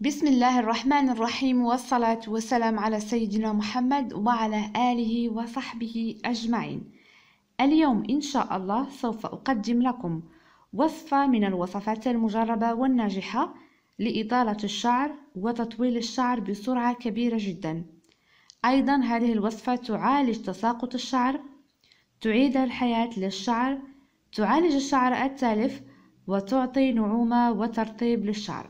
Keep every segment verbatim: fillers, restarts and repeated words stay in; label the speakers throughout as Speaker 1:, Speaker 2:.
Speaker 1: بسم الله الرحمن الرحيم، والصلاة والسلام على سيدنا محمد وعلى آله وصحبه أجمعين. اليوم إن شاء الله سوف أقدم لكم وصفة من الوصفات المجربة والناجحة لإطالة الشعر وتطويل الشعر بسرعة كبيرة جدا. أيضا هذه الوصفة تعالج تساقط الشعر، تعيد الحياة للشعر، تعالج الشعر التالف، وتعطي نعومة وترطيب للشعر.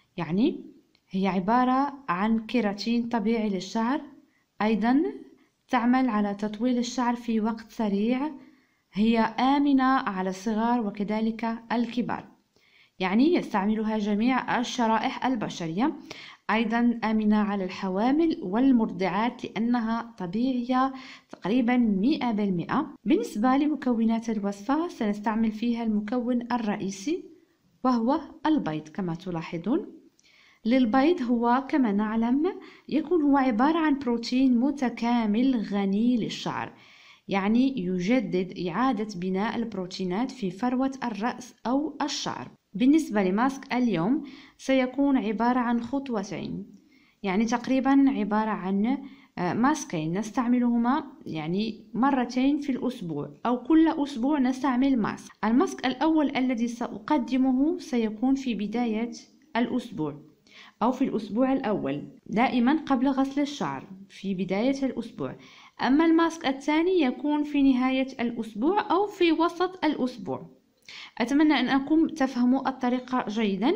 Speaker 1: يعني هي عبارة عن كيراتين طبيعي للشعر. أيضا تعمل على تطويل الشعر في وقت سريع. هي آمنة على الصغار وكذلك الكبار، يعني يستعملها جميع الشرائح البشرية. أيضا آمنة على الحوامل والمرضعات لأنها طبيعية تقريبا مئة بالمئة. بالنسبة لمكونات الوصفة سنستعمل فيها المكون الرئيسي وهو البيض. كما تلاحظون للبيض هو كما نعلم يكون هو عبارة عن بروتين متكامل غني للشعر، يعني يجدد إعادة بناء البروتينات في فروة الرأس أو الشعر. بالنسبة لماسك اليوم سيكون عبارة عن خطوتين، يعني تقريبا عبارة عن ماسكين نستعملهما يعني مرتين في الأسبوع أو كل أسبوع نستعمل ماسك. الماسك الأول الذي سأقدمه سيكون في بداية الأسبوع أو في الأسبوع الأول، دائما قبل غسل الشعر في بداية الأسبوع. أما الماسك الثاني يكون في نهاية الأسبوع أو في وسط الأسبوع. أتمنى أن أنكم تفهموا الطريقة جيدا.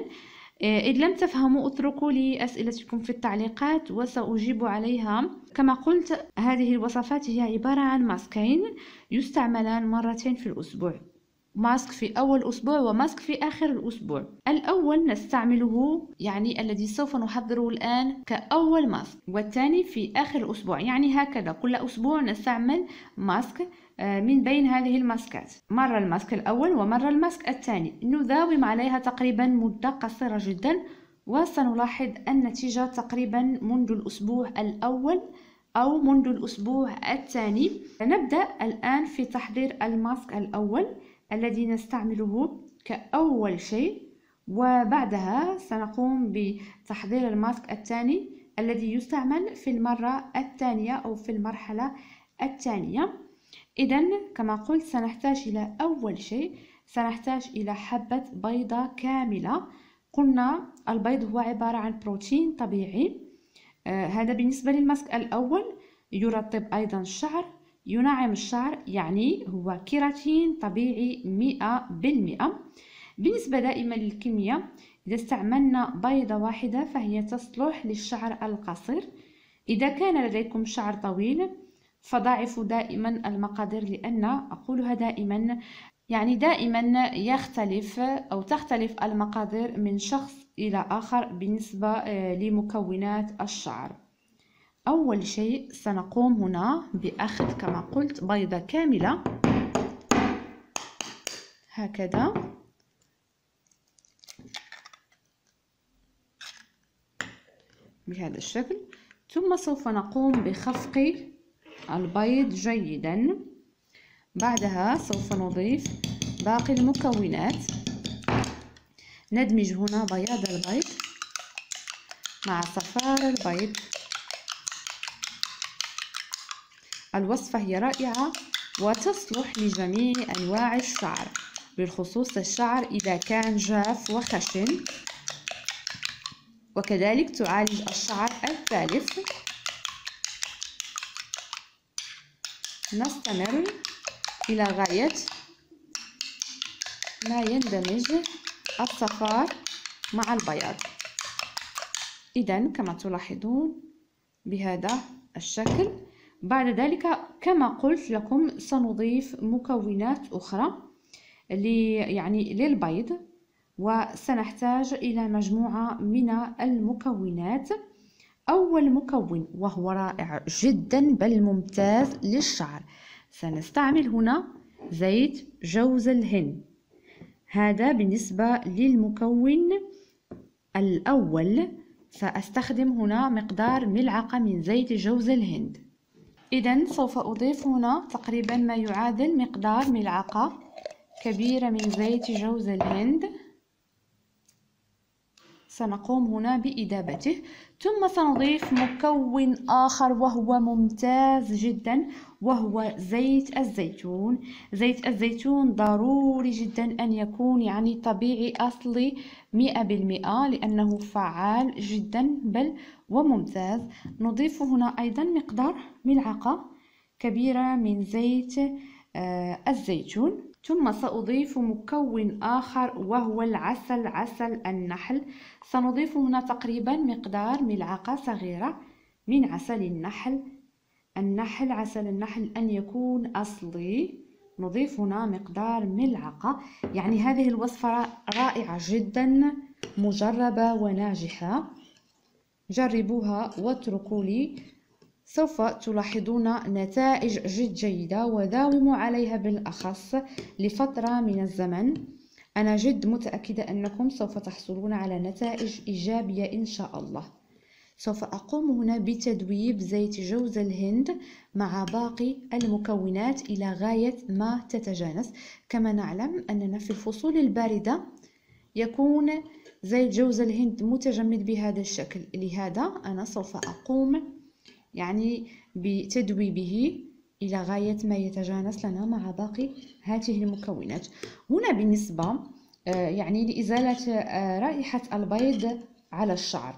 Speaker 1: إذ لم تفهموا اتركوا لي أسئلتكم في التعليقات وسأجيب عليها. كما قلت هذه الوصفات هي عبارة عن ماسكين يستعملان مرتين في الأسبوع، ماسك في أول أسبوع وماسك في آخر الأسبوع. الأول نستعمله يعني الذي سوف نحضره الآن كأول ماسك، والثاني في آخر الأسبوع، يعني هكذا كل أسبوع نستعمل ماسك من بين هذه الماسكات، مرة الماسك الأول ومرة الماسك الثاني. نداوم عليها تقريبا مدة قصيرة جدا وسنلاحظ النتيجة تقريبا منذ الأسبوع الأول أو منذ الأسبوع الثاني. نبدأ الآن في تحضير الماسك الأول الذي نستعمله كأول شيء، وبعدها سنقوم بتحضير الماسك الثاني الذي يستعمل في المرة الثانية أو في المرحلة الثانية. إذن كما قلت سنحتاج إلى أول شيء سنحتاج إلى حبة بيضة كاملة. قلنا البيض هو عبارة عن بروتين طبيعي. آه هذا بالنسبة للماسك الأول. يرطب أيضا الشعر، ينعم الشعر، يعني هو كيراتين طبيعي مئة بالمئة. بالنسبة دائما للكمية، إذا استعملنا بيضة واحدة فهي تصلح للشعر القصير. إذا كان لديكم شعر طويل فضاعفوا دائما المقادير، لأن أقولها دائما يعني دائما يختلف أو تختلف المقادير من شخص إلى آخر بالنسبة لمكونات الشعر. أول شيء سنقوم هنا بأخذ كما قلت بيضة كاملة هكذا، بهذا الشكل. ثم سوف نقوم بخفق البيض جيدا. بعدها سوف نضيف باقي المكونات. ندمج هنا بياض البيض مع صفار البيض. الوصفة هي رائعة وتصلح لجميع أنواع الشعر، بالخصوص الشعر إذا كان جاف وخشن، وكذلك تعالج الشعر التالف. نستمر إلى غاية ما يندمج الصفار مع البياض. إذن كما تلاحظون بهذا الشكل. بعد ذلك كما قلت لكم سنضيف مكونات أخرى يعني للبيض، وسنحتاج إلى مجموعة من المكونات. أول مكون وهو رائع جدا بل ممتاز للشعر، سنستعمل هنا زيت جوز الهند. هذا بالنسبة للمكون الأول. سأستخدم هنا مقدار ملعقة من زيت جوز الهند. إذن سوف أضيف هنا تقريبا ما يعادل مقدار ملعقة كبيرة من زيت جوز الهند. سنقوم هنا بإذابته. ثم سنضيف مكون آخر وهو ممتاز جدا، وهو زيت الزيتون. زيت الزيتون ضروري جدا أن يكون يعني طبيعي أصلي مئة بالمئة، لأنه فعال جدا بل وممتاز. نضيف هنا أيضا مقدار ملعقة كبيرة من زيت الزيتون. ثم سأضيف مكون آخر وهو العسل، عسل النحل. سنضيف هنا تقريبا مقدار ملعقة صغيرة من عسل النحل. النحل عسل النحل أن يكون أصلي. نضيف هنا مقدار ملعقة. يعني هذه الوصفة رائعة جدا، مجربة وناجحة. جربوها واتركوا لي، سوف تلاحظون نتائج جد جيدة، وداوموا عليها بالأخص لفترة من الزمن. أنا جد متأكدة أنكم سوف تحصلون على نتائج إيجابية إن شاء الله. سوف أقوم هنا بتذويب زيت جوز الهند مع باقي المكونات إلى غاية ما تتجانس. كما نعلم أننا في الفصول الباردة يكون زيت جوز الهند متجمد بهذا الشكل، لهذا أنا سوف أقوم يعني بتذويبه إلى غاية ما يتجانس لنا مع باقي هذه المكونات. هنا بالنسبة يعني لإزالة رائحة البيض على الشعر،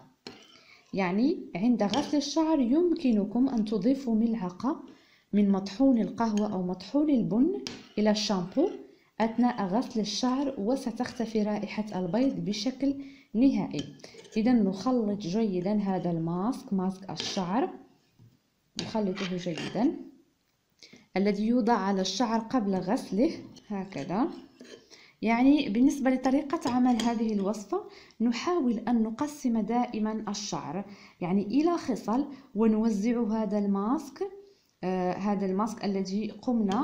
Speaker 1: يعني عند غسل الشعر يمكنكم أن تضيفوا ملعقة من مطحون القهوة أو مطحون البن إلى الشامبو أثناء غسل الشعر، وستختفي رائحة البيض بشكل نهائي. إذا نخلط جيدا هذا الماسك، ماسك الشعر، نخلطه جيدا الذي يوضع على الشعر قبل غسله هكذا. يعني بالنسبة لطريقة عمل هذه الوصفة نحاول أن نقسم دائما الشعر يعني إلى خصال، ونوزع هذا الماسك آه هذا الماسك الذي قمنا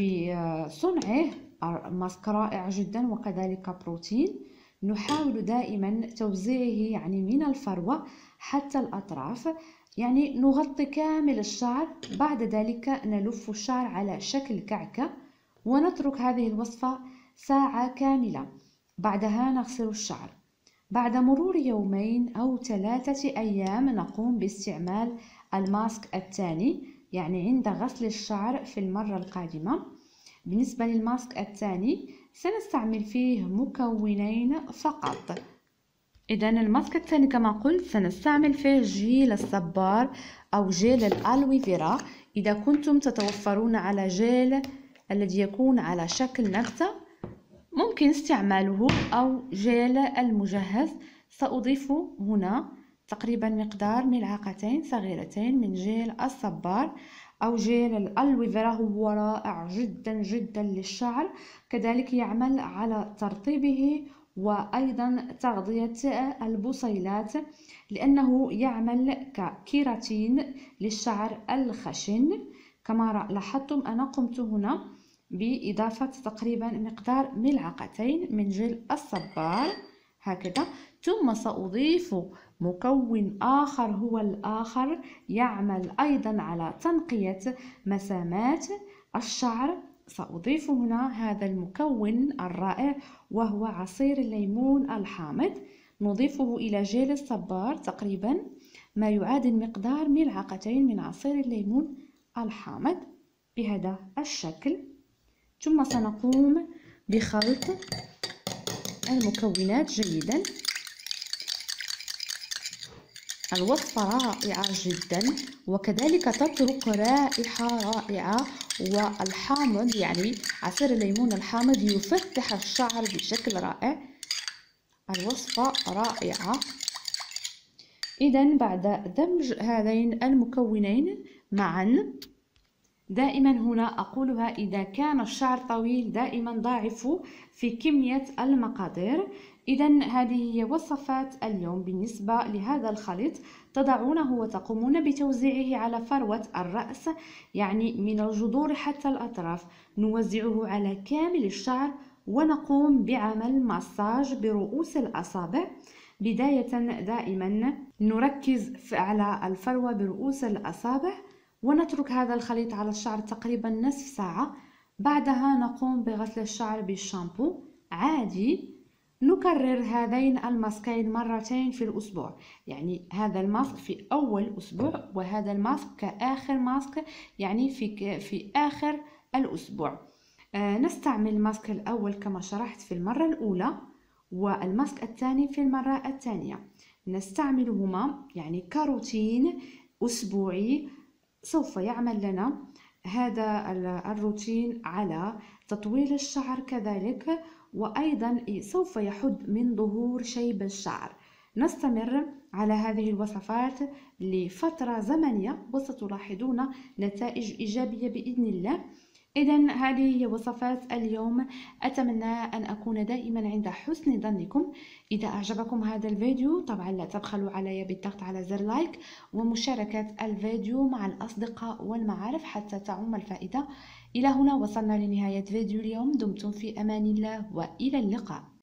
Speaker 1: بصنعه، ماسك رائع جدا وكذلك بروتين. نحاول دائما توزيعه يعني من الفروة حتى الأطراف، يعني نغطي كامل الشعر. بعد ذلك نلف الشعر على شكل كعكة ونترك هذه الوصفة ساعة كاملة. بعدها نغسل الشعر. بعد مرور يومين أو ثلاثة أيام نقوم باستعمال الماسك الثاني، يعني عند غسل الشعر في المرة القادمة. بالنسبة للماسك الثاني سنستعمل فيه مكونين فقط. إذن الماسك الثاني كما قلت سنستعمل فيه جيل الصبار أو جيل الألوفيرا. إذا كنتم تتوفرون على جيل الذي يكون على شكل نبتة ممكن استعماله، أو جيل المجهز. سأضيف هنا تقريبا مقدار ملعقتين صغيرتين من جيل الصبار أو جيل الألوفيرا. هو رائع جدا جدا للشعر، كذلك يعمل على ترطيبه وأيضا تغذية البصيلات، لأنه يعمل ككيراتين للشعر الخشن. كما لاحظتم أنا قمت هنا بإضافة تقريبا مقدار ملعقتين من جل الصبار هكذا. ثم سأضيف مكون آخر هو الآخر يعمل أيضا على تنقية مسامات الشعر. سأضيف هنا هذا المكون الرائع وهو عصير الليمون الحامض. نضيفه إلى جيل الصبار تقريبا ما يعادل مقدار ملعقتين من عصير الليمون الحامض بهذا الشكل. ثم سنقوم بخلط المكونات جيدا. الوصفة رائعة جدا وكذلك تترك رائحة رائعة، والحامض يعني عصير الليمون الحامض يفتح الشعر بشكل رائع. الوصفة رائعة. إذن بعد دمج هذين المكونين معا، دائما هنا أقولها إذا كان الشعر طويل دائما ضاعفوا في كمية المقادير. إذن هذه هي وصفات اليوم. بالنسبة لهذا الخليط تضعونه وتقومون بتوزيعه على فروة الرأس، يعني من الجذور حتى الأطراف. نوزعه على كامل الشعر ونقوم بعمل مساج برؤوس الأصابع. بداية دائما نركز على الفروة برؤوس الأصابع ونترك هذا الخليط على الشعر تقريبا نصف ساعة. بعدها نقوم بغسل الشعر بالشامبو عادي، نكرر هذين الماسكين مرتين في الأسبوع، يعني هذا الماسك في أول أسبوع وهذا الماسك كآخر ماسك يعني في, في آخر الأسبوع. آه نستعمل الماسك الأول كما شرحت في المرة الأولى، والماسك الثاني في المرة الثانية. نستعملهما يعني كروتين أسبوعي. سوف يعمل لنا هذا الروتين على تطويل الشعر كذلك، وأيضا سوف يحد من ظهور شيب الشعر. نستمر على هذه الوصفات لفترة زمنية وستلاحظون نتائج إيجابية بإذن الله. إذن هذه هي وصفات اليوم. أتمنى أن أكون دائما عند حسن ظنكم. إذا أعجبكم هذا الفيديو طبعا لا تبخلوا علي بالضغط على زر لايك ومشاركة الفيديو مع الأصدقاء والمعارف حتى تعم الفائدة. إلى هنا وصلنا لنهاية فيديو اليوم. دمتم في أمان الله وإلى اللقاء.